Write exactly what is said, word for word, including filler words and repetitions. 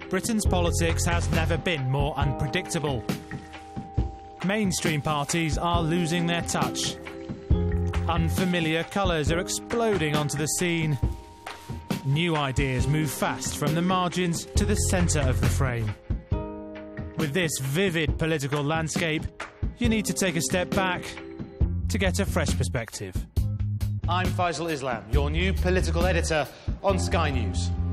Britain's politics has never been more unpredictable. Mainstream parties are losing their touch. Unfamiliar colours are exploding onto the scene. New ideas move fast from the margins to the centre of the frame. With this vivid political landscape, you need to take a step back to get a fresh perspective. I'm Faisal Islam, your new political editor on Sky News.